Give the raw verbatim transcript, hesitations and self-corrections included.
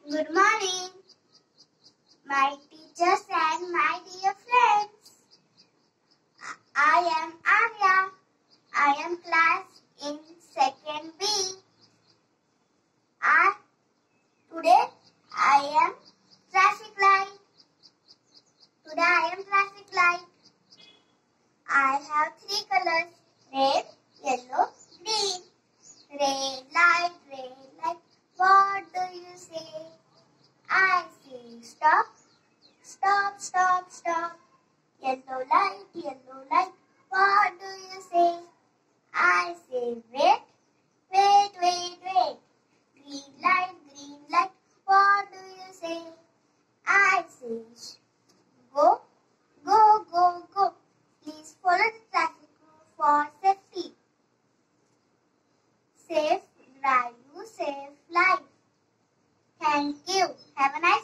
Good morning, my teachers and my dear friends. I am Arya. I am class in second B. I, today I am traffic light. Today I am traffic light. I have three colors: red, yellow, green. Red light, red light. What do you say? I say stop, stop, stop, stop. Yellow light, yellow light. What do you say? I say wait, wait, wait, wait. Green light, green light. What do you say? I say go, go, go, go. Please follow the traffic rule for safety. Safe drive, you save life. Thank you. Have a nice